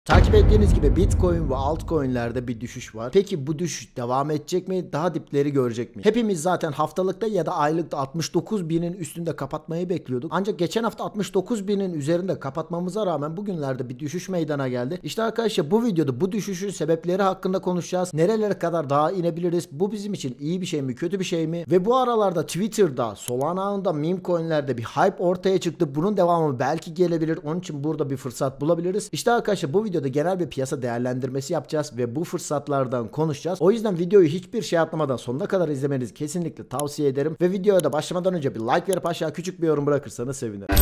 Takip ettiğiniz gibi Bitcoin ve altcoin'lerde bir düşüş var. Peki bu düşüş devam edecek mi? Daha dipleri görecek mi? Hepimiz zaten haftalıkta ya da aylıkta 69 binin üstünde kapatmayı bekliyorduk. Ancak geçen hafta 69 binin üzerinde kapatmamıza rağmen bugünlerde bir düşüş meydana geldi. İşte arkadaşlar bu videoda bu düşüşün sebepleri hakkında konuşacağız. Nerelere kadar daha inebiliriz? Bu bizim için iyi bir şey mi, kötü bir şey mi? Ve bu aralarda Twitter'da, Solana ağında, meme coin'lerde bir hype ortaya çıktı. Bunun devamı belki gelebilir. Onun için burada bir fırsat bulabiliriz. İşte arkadaşlar bu videoda genel bir piyasa değerlendirmesi yapacağız ve bu fırsatlardan konuşacağız. O yüzden videoyu hiçbir şey atlamadan sonuna kadar izlemenizi kesinlikle tavsiye ederim. Ve videoya da başlamadan önce bir like verip aşağı küçük bir yorum bırakırsanız sevinirim.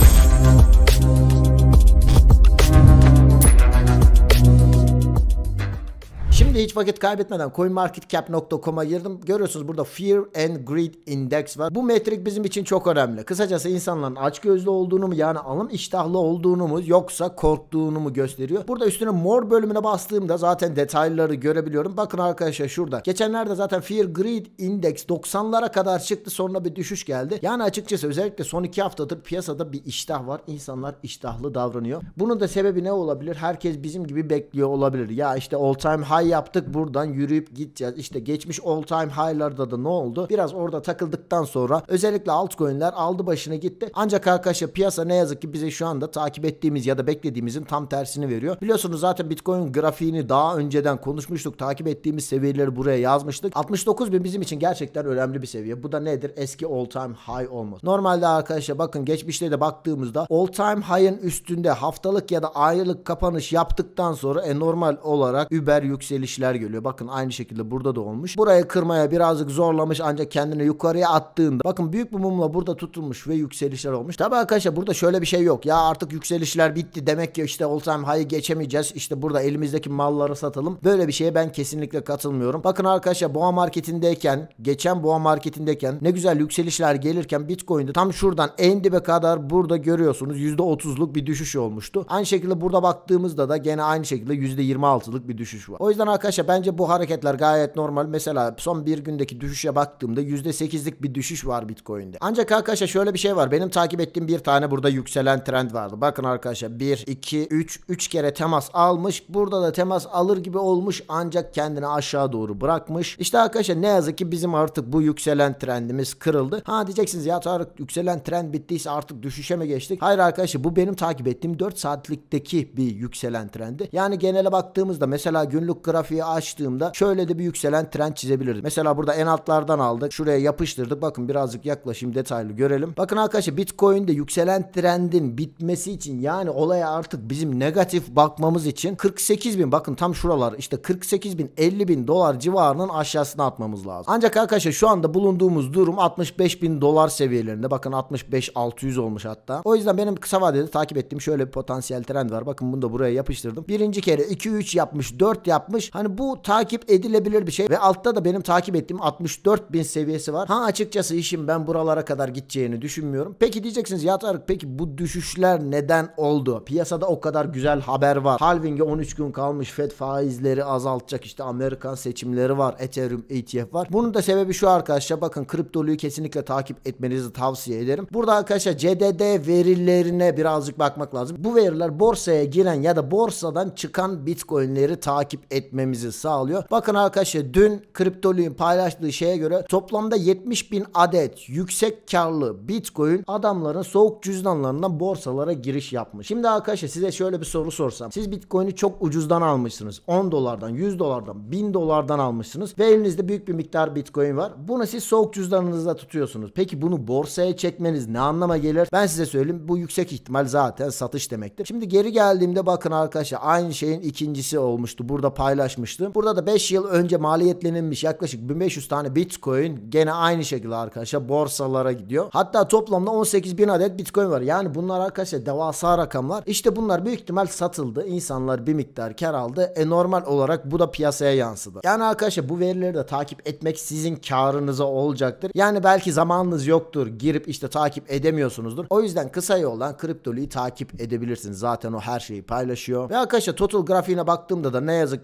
Şimdi hiç vakit kaybetmeden coinmarketcap.com'a girdim. Görüyorsunuz burada Fear and Greed Index var. Bu metrik bizim için çok önemli. Kısacası insanların açgözlü olduğunu mu, yani alım iştahlı olduğunu mu, yoksa korktuğunu mu gösteriyor. Burada üstüne mor bölümüne bastığımda zaten detayları görebiliyorum. Bakın arkadaşlar şurada. Geçenlerde zaten Fear Greed Index 90'lara kadar çıktı, sonra bir düşüş geldi. Yani açıkçası özellikle son 2 haftadır piyasada bir iştah var. İnsanlar iştahlı davranıyor. Bunun da sebebi ne olabilir? Herkes bizim gibi bekliyor olabilir. Ya işte all time high yaptık, buradan yürüyüp gideceğiz. İşte geçmiş all time high'larda da ne oldu? Biraz orada takıldıktan sonra özellikle altcoin'ler aldı başını gitti. Ancak arkadaşlar piyasa ne yazık ki bize şu anda takip ettiğimiz ya da beklediğimizin tam tersini veriyor. Biliyorsunuz zaten Bitcoin grafiğini daha önceden konuşmuştuk. Takip ettiğimiz seviyeleri buraya yazmıştık. 69 bin bizim için gerçekten önemli bir seviye. Bu da nedir? Eski all time high olması. Normalde arkadaşlar bakın geçmişte de baktığımızda all time high'ın üstünde haftalık ya da aylık kapanış yaptıktan sonra normal olarak über yükselişler geliyor. Bakın aynı şekilde burada da olmuş. Burayı kırmaya birazcık zorlamış, ancak kendini yukarıya attığında bakın büyük bir mumla burada tutulmuş ve yükselişler olmuş. Tabi arkadaşlar burada şöyle bir şey yok. Ya artık yükselişler bitti, demek ki işte all time high'ı geçemeyeceğiz. İşte burada elimizdeki malları satalım. Böyle bir şeye ben kesinlikle katılmıyorum. Bakın arkadaşlar boğa marketindeyken, geçen boğa marketindeyken ne güzel yükselişler gelirken Bitcoin'de tam şuradan en dibe kadar burada görüyorsunuz %30'luk bir düşüş olmuştu. Aynı şekilde burada baktığımızda da gene aynı şekilde %26'lık bir düşüş var. O yüzden arkadaşlar bence bu hareketler gayet normal. Mesela son bir gündeki düşüşe baktığımda %8'lik bir düşüş var Bitcoin'de. Ancak arkadaşlar şöyle bir şey var. Benim takip ettiğim bir tane burada yükselen trend vardı. Bakın arkadaşlar 1, 2, 3 kere temas almış. Burada da temas alır gibi olmuş, ancak kendini aşağı doğru bırakmış. İşte arkadaşlar ne yazık ki bizim artık bu yükselen trendimiz kırıldı. Ha diyeceksiniz ya Tarık, yükselen trend bittiyse artık düşüşe mi geçtik? Hayır arkadaşlar, bu benim takip ettiğim 4 saatlikteki bir yükselen trendi. Yani genele baktığımızda mesela günlük grafiği açtığımda şöyle de bir yükselen trend çizebiliriz. Mesela burada en altlardan aldık. Şuraya yapıştırdık. Bakın birazcık yaklaşayım, detaylı görelim. Bakın arkadaşlar Bitcoin'de yükselen trendin bitmesi için, yani olaya artık bizim negatif bakmamız için 48 bin, bakın tam şuralar işte 48 bin 50 bin dolar civarının aşağısına atmamız lazım. Ancak arkadaşlar şu anda bulunduğumuz durum 65 bin dolar seviyelerinde. Bakın 65 600 olmuş hatta. O yüzden benim kısa vadede takip ettiğim şöyle bir potansiyel trend var. Bakın bunu da buraya yapıştırdım. Birinci kere 2-3 yapmış, 4 yapmış. Hani bu takip edilebilir bir şey ve altta da benim takip ettiğim 64 bin seviyesi var. Ha açıkçası işim ben buralara kadar gideceğini düşünmüyorum. Peki diyeceksiniz ya Tarık, peki bu düşüşler neden oldu? Piyasada o kadar güzel haber var. Halving'e 13 gün kalmış, Fed faizleri azaltacak, işte Amerikan seçimleri var, Ethereum ETF var. Bunun da sebebi şu arkadaşlar, bakın kriptoluyu kesinlikle takip etmenizi tavsiye ederim. Burada arkadaşlar CDD verilerine birazcık bakmak lazım. Bu veriler borsaya giren ya da borsadan çıkan Bitcoin'leri takip etmemizi sağlıyor. Bakın arkadaşlar dün kriptoluyun paylaştığı şeye göre toplamda 70 bin adet yüksek karlı Bitcoin adamların soğuk cüzdanlarından borsalara giriş yapmış. Şimdi arkadaşlar size şöyle bir soru sorsam. Siz Bitcoin'i çok ucuzdan almışsınız. 10 dolardan, 100 dolardan, 1000 dolardan almışsınız ve elinizde büyük bir miktar Bitcoin var. Bunu siz soğuk cüzdanınızda tutuyorsunuz. Peki bunu borsaya çekmeniz ne anlama gelir? Ben size söyleyeyim, bu yüksek ihtimal zaten satış demektir. Şimdi geri geldiğimde bakın arkadaşlar aynı şeyin ikincisi olmuştu. Burada paylaşmıştım. Burada da 5 yıl önce maliyetlenilmiş yaklaşık 1500 tane Bitcoin gene aynı şekilde arkadaşlar borsalara gidiyor. Hatta toplamda 18 bin adet Bitcoin var. Yani bunlar arkadaşlar devasa rakamlar. İşte bunlar büyük ihtimal satıldı. İnsanlar bir miktar kar aldı. Normal olarak bu da piyasaya yansıdı. Yani arkadaşlar bu verileri de takip etmek sizin karınıza olacaktır. Yani belki zamanınız yoktur. Girip işte takip edemiyorsunuzdur. O yüzden kısa yoldan kriptoluyu takip edebilirsiniz. Zaten o her şeyi paylaşıyor. Ve arkadaşlar total grafiğine baktığımda da ne yazık ki biz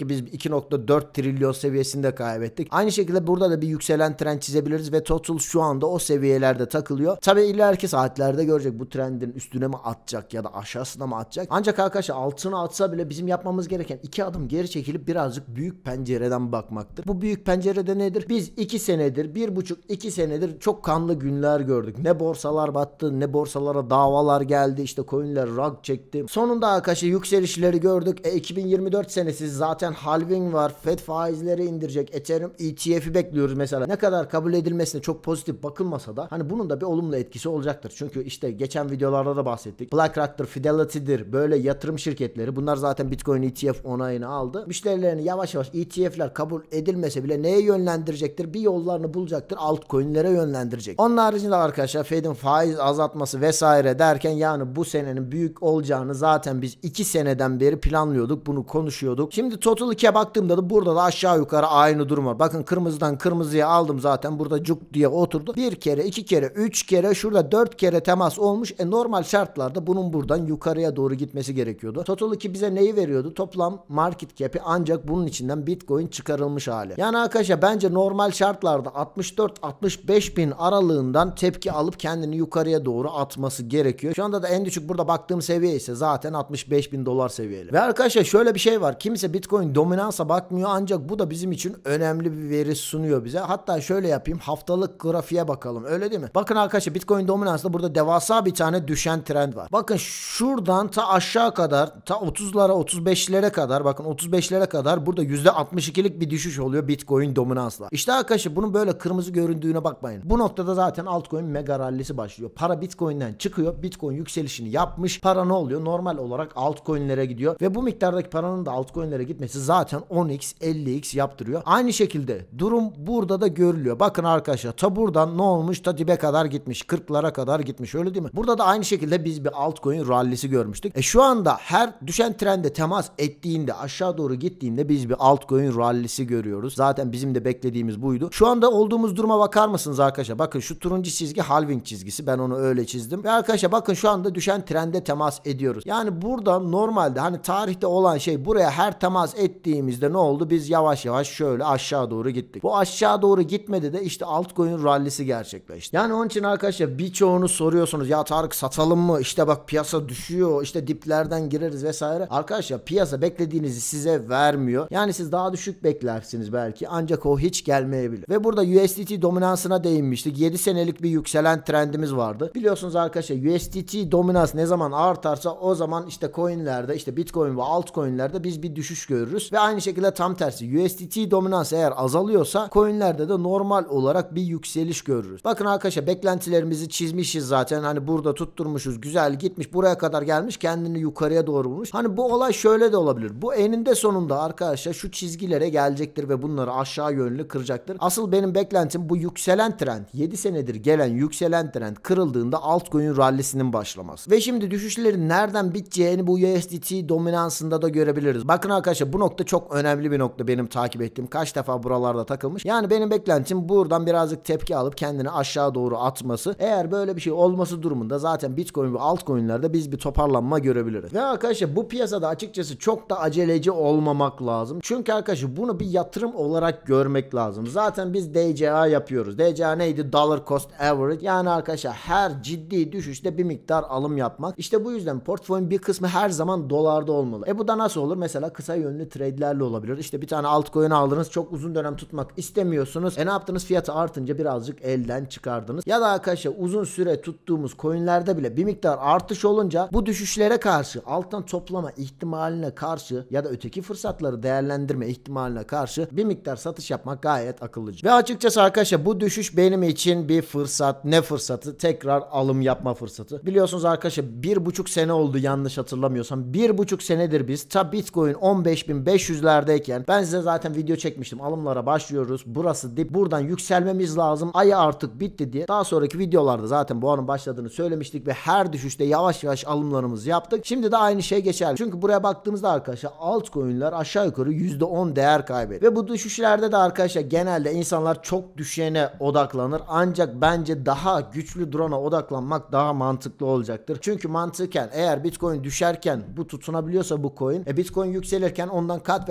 2.4 trilyon seviyesinde kaybettik. Aynı şekilde burada da bir yükselen trend çizebiliriz ve total şu anda o seviyelerde takılıyor. Tabi ileriki saatlerde görecek bu trendin üstüne mi atacak ya da aşağısına mı atacak. Ancak arkadaşlar altına atsa bile bizim yapmamız gereken 2 adım geri çekilip birazcık büyük pencereden bakmaktır. Bu büyük pencerede nedir? Biz 2 senedir, 1,5-2 senedir çok kanlı günler gördük. Ne borsalar battı, ne borsalara davalar geldi. İşte coinler rug çekti. Sonunda arkadaşlar yükselişleri gördük. 2024 senesi zaten halving var. Fed faizleri indirecek. Ethereum ETF'i bekliyoruz mesela. Ne kadar kabul edilmesine çok pozitif bakılmasa da hani bunun da bir olumlu etkisi olacaktır. Çünkü işte geçen videolarda da bahsettik. BlackRock'tır, Fidelity'dir. Böyle yatırım şirketleri. Bunlar zaten Bitcoin ETF onayını aldı. Müşterilerini yavaş yavaş ETF'ler kabul edilmese bile neye yönlendirecektir? Bir yollarını bulacaktır. Altcoin'lere yönlendirecek. Onun haricinde arkadaşlar Fed'in faiz azaltması vesaire derken yani bu senenin büyük olacağını zaten biz 2 seneden beri planlıyorduk. Bunu konuşuyorduk. Şimdi Total 2'ye baktığımda da burada da aşağı yukarı aynı durum var. Bakın kırmızıdan kırmızıya aldım zaten. Burada cuk diye oturdu. 1 kere, 2 kere, 3 kere, şurada 4 kere temas olmuş. Normal şartlarda bunun buradan yukarıya doğru gitmesi gerekiyordu. Total 2 bize neyi veriyordu? Toplam market cap'i, ancak bunun içinden Bitcoin çıkarılmış hali. Yani arkadaşlar bence normal şartlarda 64-65 bin aralığından tepki alıp kendini yukarıya doğru atması gerekiyor. Şu anda da en düşük burada baktığım seviye ise zaten 65 bin dolar seviyeli. Ve arkadaşlar şöyle bir şey var. Kimse Bitcoin dominansa bakmıyor, ancak bu da bizim için önemli bir veri sunuyor bize. Hatta şöyle yapayım. Haftalık grafiğe bakalım. Öyle değil mi? Bakın arkadaşlar Bitcoin dominansda burada devasa bir tane düşen trend var. Bakın şuradan ta aşağı kadar, ta 30'lara 35'lere kadar, bakın 35'lere kadar burada %62'lik bir düşüş oluyor Bitcoin dominansla. İşte arkadaşlar bunun böyle kırmızı göründüğüne bakmayın. Bu noktada zaten altcoin mega rallisi başlıyor. Para Bitcoin'den çıkıyor. Bitcoin yükselişini yapmış. Para ne oluyor? Normal olarak altcoin'lere gidiyor ve bu miktardaki paranın da altcoin'lere gitmesi zaten 10x 50x yaptırıyor. Aynı şekilde durum burada da görülüyor. Bakın arkadaşlar ta buradan ne olmuş? Ta dibe kadar gitmiş. 40'lara kadar gitmiş. Öyle değil mi? Burada da aynı şekilde biz bir altcoin rallisi görmüştük. Şu anda her düşen trende temas ettiğinde, aşağı doğru gittiğinde biz bir altcoin rallisi görüyoruz. Zaten bizim de beklediğimiz buydu. Şu anda olduğumuz duruma bakar mısınız arkadaşlar? Bakın şu turuncu çizgi halving çizgisi. Ben onu öyle çizdim. Ve arkadaşlar bakın şu anda düşen trende temas ediyoruz. Yani burada normalde hani tarihte olan şey, buraya her temas ettiğimizde ne oldu? Biz yavaş yavaş şöyle aşağı doğru gittik. Bu aşağı doğru gitmedi de işte altcoin rallisi gerçekleşti. Yani onun için arkadaşlar birçoğunu soruyorsunuz. Ya Tarık satalım mı? İşte bak piyasa düşüyor. İşte diplerden gireriz vesaire. Arkadaşlar piyasa beklediğinizi size vermiyor. Yani siz daha düşük beklersiniz belki. Ancak o hiç gelmeyebilir. Ve burada USDT dominansına değinmiştik. 7 senelik bir yükselen trendimiz vardı. Biliyorsunuz arkadaşlar USDT dominans ne zaman artarsa o zaman işte coinlerde, işte Bitcoin ve altcoinlerde biz bir düşüş görürüz. Ve aynı şekilde tam tersi USDT dominans eğer azalıyorsa coinlerde de normal olarak bir yükseliş görürüz. Bakın arkadaşlar beklentilerimizi çizmişiz zaten. Hani burada tutturmuşuz. Güzel gitmiş. Buraya kadar gelmiş. Kendini yukarıya doğru bulmuş. Hani bu olay şöyle de olabilir. Bu eninde sonunda arkadaşlar şu çizgilere gelecektir ve bunları aşağı yönlü kıracaktır. Asıl benim beklentim bu yükselen trend, 7 senedir gelen yükselen trend kırıldığında altcoin rallisinin başlaması. Ve şimdi düşüşlerin nereden biteceğini bu USDT dominansında da görebiliriz. Bakın arkadaşlar bu nokta çok önemli bir nokta, benim takip ettiğim. Kaç defa buralarda takılmış. Yani benim beklentim buradan birazcık tepki alıp kendini aşağı doğru atması. Eğer böyle bir şey olması durumunda zaten Bitcoin ve altcoin'lerde biz bir toparlanma görebiliriz. Ve arkadaşlar bu piyasada açıkçası çok da aceleci olmamak lazım. Çünkü arkadaşlar bunu bir yatırım olarak görmek lazım. Zaten biz DCA yapıyoruz. DCA neydi? Dollar Cost Average. Yani arkadaşlar her ciddi düşüşte bir miktar alım yapmak. İşte bu yüzden portföyün bir kısmı her zaman dolarda olmalı. Bu da nasıl olur? Mesela kısa yönlü trade'lerle olabilir. İşte bir tane altcoin aldınız. Çok uzun dönem tutmak istemiyorsunuz. Ne yaptınız? Fiyatı artınca birazcık elden çıkardınız. Ya da arkadaşlar uzun süre tuttuğumuz coinlerde bile bir miktar artış olunca bu düşüşlere karşı, alttan toplama ihtimaline karşı ya da öteki fırsatları değerlendirme ihtimaline karşı bir miktar satış yapmak gayet akıllıca. Ve açıkçası arkadaşlar bu düşüş benim için bir fırsat. Ne fırsatı? Tekrar alım yapma fırsatı. Biliyorsunuz arkadaşlar 1,5 sene oldu yanlış hatırlamıyorsam. 1,5 senedir biz ta Bitcoin 15.500'lerdeyken ben size zaten video çekmiştim. Alımlara başlıyoruz. Burası dip. Buradan yükselmemiz lazım. Ayı artık bitti diye. Daha sonraki videolarda zaten bu anın başladığını söylemiştik ve her düşüşte yavaş yavaş alımlarımızı yaptık. Şimdi de aynı şey geçerli. Çünkü buraya baktığımızda arkadaşlar altcoin'ler aşağı yukarı %10 değer kaybetti. Ve bu düşüşlerde de arkadaşlar genelde insanlar çok düşene odaklanır. Ancak bence daha güçlü durana odaklanmak daha mantıklı olacaktır. Çünkü mantıken eğer Bitcoin düşerken bu tutunabiliyorsa bu coin, Bitcoin yükselirken ondan kat ve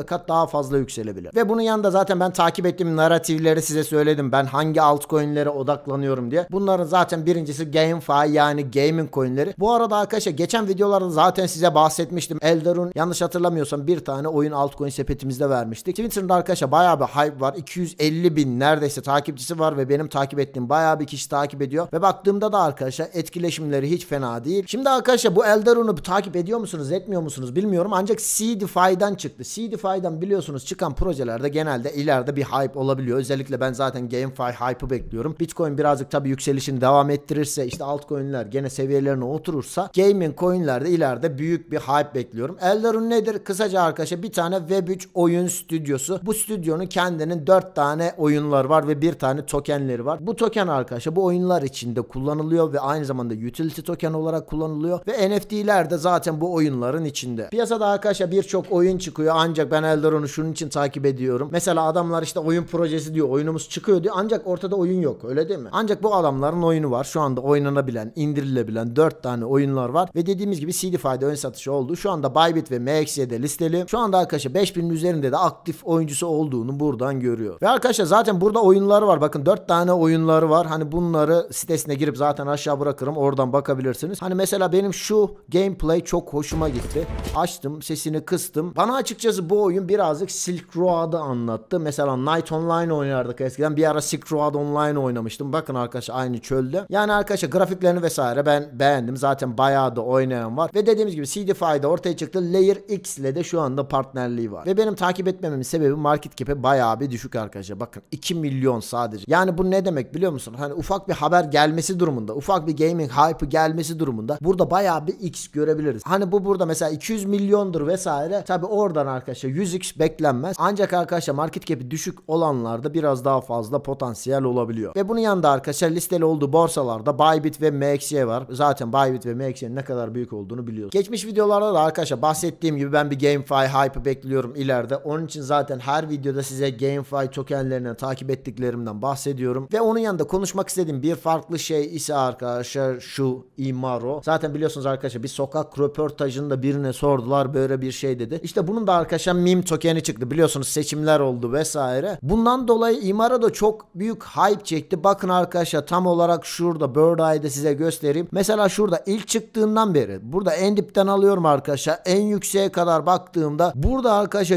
de kat daha fazla yükselebilir. Ve bunun yanında zaten ben takip ettiğim narratifleri size söyledim. Ben hangi altcoin'lere odaklanıyorum diye. Bunların zaten birincisi GameFi, yani gaming coin'leri. Bu arada arkadaşlar geçen videolarda zaten size bahsetmiştim. Elderun, yanlış hatırlamıyorsam bir tane oyun altcoin sepetimizde vermiştik. Twitter'da arkadaşlar bayağı bir hype var. 250 bin neredeyse takipçisi var ve benim takip ettiğim bayağı bir kişi takip ediyor. Ve baktığımda da arkadaşlar etkileşimleri hiç fena değil. Şimdi arkadaşlar bu Elderun'u takip ediyor musunuz, etmiyor musunuz bilmiyorum. Ancak CDFI'den çıktı. CDFI'den biliyorsunuz çıkan projelerde genelde ileride bir hype olabiliyor. Özellikle ben zaten GameFi hype'ı bekliyorum. Bitcoin birazcık tabii yükselişini devam ettirirse, işte altcoin'ler gene seviyelerine oturursa, gaming coin'lerde ileride büyük bir hype bekliyorum. Elderun nedir? Kısaca arkadaşlar bir tane Web3 oyun stüdyosu. Bu stüdyonun kendinin 4 tane oyunları var ve bir tane tokenleri var. Bu token arkadaşlar bu oyunlar içinde kullanılıyor ve aynı zamanda utility token olarak kullanılıyor ve NFT'ler de zaten bu oyunların içinde. Piyasada arkadaşlar birçok oyun çıkıyor ancak ben Elderun'u şunun için takip ediyorum. Mesela adamlar işte oyun projesi diyor, oyunumuz çıkıyor diyor ancak ortada oyun yok, öyle değil mi? Ancak bu adamların oyunu var. Şu anda oynanabilen, indirilebilen 4 tane oyunlar var ve dediğimiz gibi CDFI'de ön satışı oldu. Şu anda Bybit ve MXY'de listeli. Şu anda arkadaşlar 5000'in üzerinde de aktif oyuncusu olduğunu buradan görüyor. Ve arkadaşlar zaten burada oyunları var. Bakın 4 tane oyunları var. Hani bunları sitesine girip zaten aşağı bırakırım. Oradan bakabilirsiniz. Hani mesela benim şu gameplay çok hoşuma gitti. Açtım, sesini kıstım. Bana açıkçası bu oyun birazcık Silk Road'ı anlattı. Mesela Night Online oynardık eskiden. Bir ara Silk Road Online oynamıştım. Bakın arkadaşlar aynı çölde. Yani arkadaşlar grafiklerini vesaire ben beğendim. Zaten bayağı da oynayan var. Ve dediğimiz gibi CDFI'de ortaya çıktı. Layer X ile de şu anda partnerliği var. Ve benim takip etmememin sebebi market cap'i bayağı bir düşük arkadaşlar. Bakın 2 milyon sadece. Yani bu ne demek biliyor musun? Hani ufak bir haber gelmesi durumunda, ufak bir gaming hype gelmesi durumunda burada bayağı bir X görebiliriz. Hani bu burada mesela 200 milyondur vesaire. Tabi oradan arkadaşlar 100x beklenmez. Ancak arkadaşlar market cap'i düşük olanlarda biraz daha fazla potansiyel olabiliyor. Ve bunun yanında arkadaşlar listeli olduğu borsalarda Bybit ve MXY var. Zaten Bybit ve MXY'nin ne kadar büyük olduğunu biliyoruz. Geçmiş videolarda da arkadaşlar bahsettiğim gibi ben bir GameFi hype bekliyorum ileride. Onun için zaten her videoda size GameFi tokenlerini takip ettiklerimden bahsediyorum. Ve onun yanında konuşmak istediğim bir farklı şey ise arkadaşlar şu Imaro. Zaten biliyorsunuz arkadaşlar bir sokak röportajında birine sordular, böyle bir şey dedi. İşte bunun da arkadaşlar meme tokeni çıktı. Biliyorsunuz seçimler oldu vesaire. Bundan dolayı Imaro da çok büyük hype çekti. Bakın arkadaşlar tam olarak şurada Bird Eye'de size göstereyim. Mesela şurada ilk çıktığından beri burada en dipten alıyorum arkadaşlar. En yükseğe kadar baktığımda burada arkadaşlar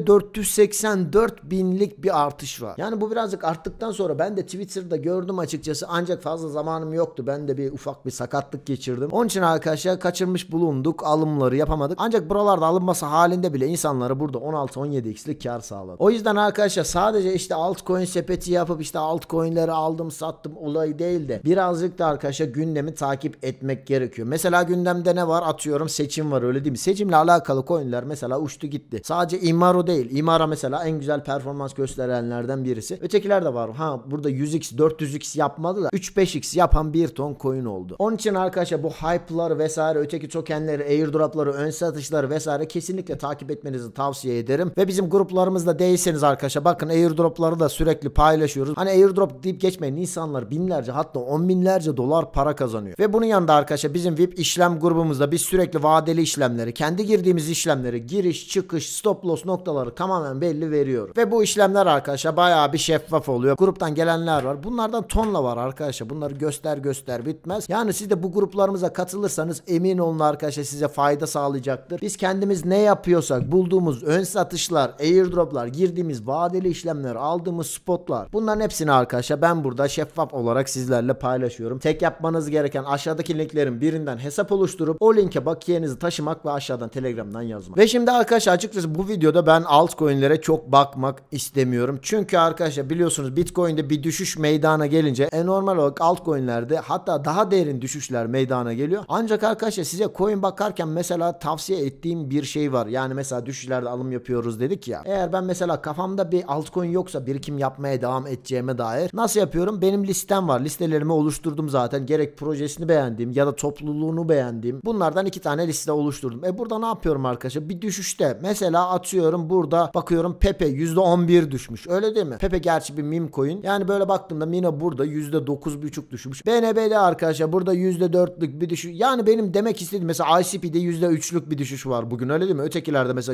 %484 binlik bir artış var. Yani bu birazcık arttıktan sonra ben de Twitter'da gördüm açıkçası ancak fazla zamanım yoktu. Ben de bir ufak bir sakatlık geçirdim. Onun için arkadaşlar kaçırmış bulunduk. Alımları yapamadık. Ancak buralarda alınması halinde bile insanlara burada 16-17x'lik kar sağladı. O yüzden arkadaşlar sadece işte altcoin sepeti yapıp işte altcoin'leri aldım sattım olayı değil de birazcık da arkadaşlar gündemi takip etmek gerekiyor. Mesela gündemde ne var? Atıyorum seçim var, öyle değil mi? Seçimle alakalı coin'ler mesela uçtu gitti. Sadece Imaro değil. Imaro mesela en güzel performans gösterenlerden birisi. Ötekiler de var. Ha burada 100x 400x yapmadı da 3-5x yapan bir ton coin oldu. Onun için arkadaşlar bu hype'ları vesaire, öteki tokenleri, airdropları, ön satışları vesaire kesinlikle takip etmenizi tavsiye ederim. Ve bizim gruplarımızda değilseniz arkadaşlar bakın airdropları da sürekli paylaşıyoruz. Hani airdrop deyip geçmeyin. İnsanlar binlerce hatta 10 binlerce dolar para kazanıyor. Ve bunun yanında arkadaşlar bizim VIP işlem grubumuzda biz sürekli vadeli işlemleri, kendi girdiğimiz işlemleri, giriş, çıkış, stop loss noktaları tamamen belli veriyoruz. Ve bu işlemler arkadaşlar bayağı bir şeffaf oluyor. Gruptan gelenler var. Bunlardan tonla var arkadaşlar. Bunları göster bitmez. Yani siz de bu gruplarımıza katılırsanız emin olun arkadaşlar size fayda sağlayacaktır. Biz kendimiz ne yapıyorsak bulduğumuz ön satışlar, airdroplar, girdiğimiz vadeli işlemler, aldığımız spotlar, bunların hepsini arkadaşlar ben burada şeffaf olarak sizlerle paylaşıyorum. Tek yapmanız gereken aşağıdaki linklerin birinden hesap oluşturup o linke bakiyenizi taşımak ve aşağıdan Telegram'dan yazmak. Ve şimdi arkadaşlar açıkçası bu videoda ben altcoin'lere çok bakmak istemiyorum. Çünkü arkadaşlar biliyorsunuz Bitcoin'de bir düşüş meydana gelince normal olarak altcoin'lerde hatta daha derin düşüşler meydana geliyor. Ancak arkadaşlar size coin bakarken mesela tavsiye ettiğim bir şey var. Yani mesela düşüşlerde alım yapıyoruz dedik ya. Eğer ben mesela kafamda bir altcoin yoksa birikim yapmaya devam edeceğime dair nasıl yapıyorum? Benim listem var. Listelerimi oluşturdum zaten. Gerek projesini beğendiğim ya da topluluğunu beğendiğim bunlardan 2 tane liste oluşturdum. Burada ne yapıyorum arkadaşlar? Bir düşüşte mesela atıyorum burada bakıyorum Pepe %11 düşmüş. Öyle değil mi? Pepe gerçi bir meme coin. Yani böyle baktığımda Mina burada %9,5 düşmüş. BNB'de arkadaşlar burada %4'lük bir düşüş. Yani benim demek istediğim mesela ICP'de %3'lük bir düşüş var bugün, öyle değil mi? Ötekilerde mesela %10'luk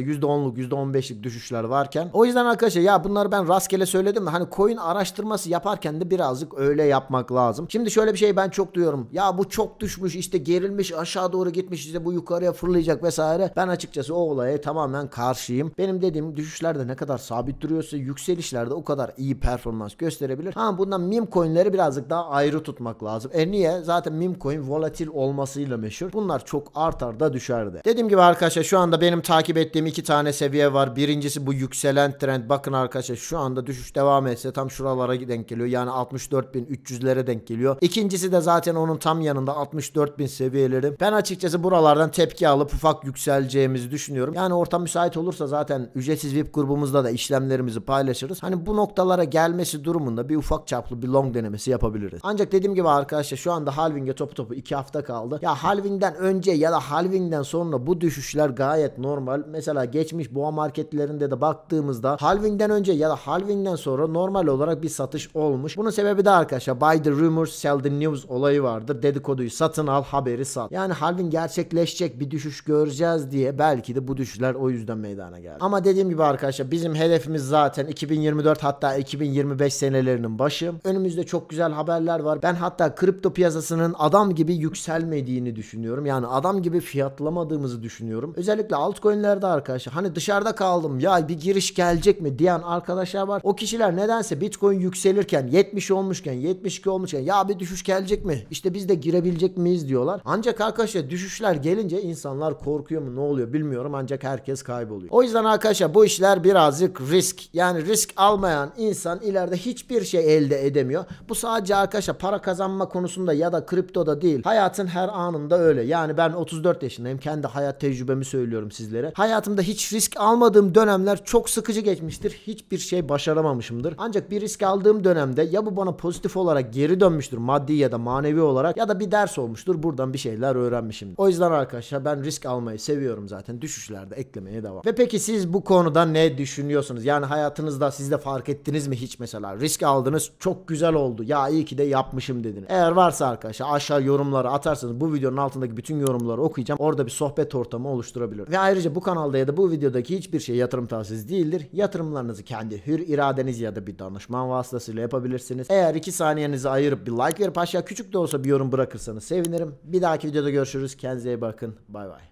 %10'luk %15'lik düşüşler varken. O yüzden arkadaşlar ya bunları ben rastgele söyledim de hani coin araştırması yaparken de birazcık öyle yapmak lazım. Şimdi şöyle bir şey ben çok duyuyorum. Ya bu çok düşmüş, işte gerilmiş, aşağı doğru gitmiş, işte bu yukarıya fırlayacak vesaire. Ben açıkçası o olaya tamamen karşıyım. Benim dediğim düşüşlerde ne kadar sabit duruyorsa yükselişlerde o kadar iyi performans gösterebilir. Ha bundan meme coinleri birazcık daha ayrı tutmak lazım. Niye? Zaten meme coin volatil olmasıyla meşhur. Bunlar çok artar da düşerdi. Dediğim gibi arkadaşlar şu anda benim takip ettiğim 2 tane seviye var. Birincisi bu yükselen trend. Bakın arkadaşlar şu anda düşüş devam etse tam şuralara denk geliyor. Yani 64.300'lere denk geliyor. İkincisi de zaten onun tam yanında 64.000 seviyeleri. Ben açıkçası buralardan tepki alıp ufak yükseleceğimizi düşünüyorum. Yani ortam müsait olursa zaten ücretsiz VIP grubumuzda da işlemlerimizi paylaşırız. Hani bu noktalara gelmesi durumunda bir ufak çaplı bir long denemesi yapabiliriz. Ancak dediğim gibi arkadaşlar şu anda halving'e topu 2 hafta kaldı. Ya halving'den önce ya da halving'den sonra bu düşüşler gayet normal. Mesela geçmiş boğa marketlerinde de baktığımızda halving'den önce ya da halving'den sonra normal olarak bir satış olmuş. Bunun sebebi de arkadaşlar buy the rumors sell the news olayı vardır. Dedikoduyu satın al, haberi sat. Yani halving gerçekleşecek, bir düşüş göreceğiz diye belki de bu düşüşler o yüzden meydana geldi. Ama dediğim gibi arkadaşlar bizim hedefimiz zaten 2024 hatta 2025 senelerinin başı. Önümüzde çok güzel haberler var. Ben hatta kripto piyasasının adam gibi yükselmediğini düşünüyorum. Yani adam gibi fiyatlamadığımızı düşünüyorum. Özellikle altcoin'lerde arkadaşlar hani dışarıda kaldım ya bir giriş gelecek mi diyen arkadaşlar var. O kişiler nedense Bitcoin yükselirken 70 olmuşken 72 olmuşken ya bir düşüş gelecek mi? İşte biz de girebilecek miyiz diyorlar. Ancak arkadaşlar düşüşler gelince insanlar korkuyor mu ne oluyor bilmiyorum ancak herkes kayboluyor. O yüzden arkadaşlar bu işler birazcık risk. Yani risk almayan insan ileride hiçbir şey elde edemiyor. Bu sadece arkadaşlar para kazanma konusunda ya da kriptoda değil. Hayatın her anında öyle. Yani ben 34 yaşındayım. Kendi hayat tecrübemi söylüyorum sizlere. Hayatımda hiç risk almadığım dönemler çok sıkıcı geçmiştir. Hiçbir şey başaramamışımdır. Ancak bir risk aldığım dönemde ya bu bana pozitif olarak geri dönmüştür maddi ya da manevi olarak ya da bir ders olmuştur. Buradan bir şeyler öğrenmişim. O yüzden arkadaşlar ben risk almayı seviyorum zaten. Düşüşlerde eklemeye devam. Ve peki siz bu konuda ne düşünüyorsunuz? Yani hayatınızda siz de fark ettiniz mi hiç mesela? Risk aldınız çok güzel oldu. Ya iyi ki de yapmışım dediniz. Eğer varsa arkadaşlar aşağı yorumlara atarsanız bu videonun altındaki bütün yorumları okuyacağım. Orada bir sohbet ortamı oluşturabilirim. Ve ayrıca bu kanalda ya da bu videodaki hiçbir şey yatırım tavsiyesi değildir. Yatırımlarınızı kendi hür iradeniz ya da bir danışman vasıtasıyla yapabilirsiniz. Eğer 2 saniyenizi ayırıp bir like verip aşağı küçük de olsa bir yorum bırakırsanız sevinirim. Bir dahaki videoda görüşürüz. Kendinize iyi bakın. Bay bay.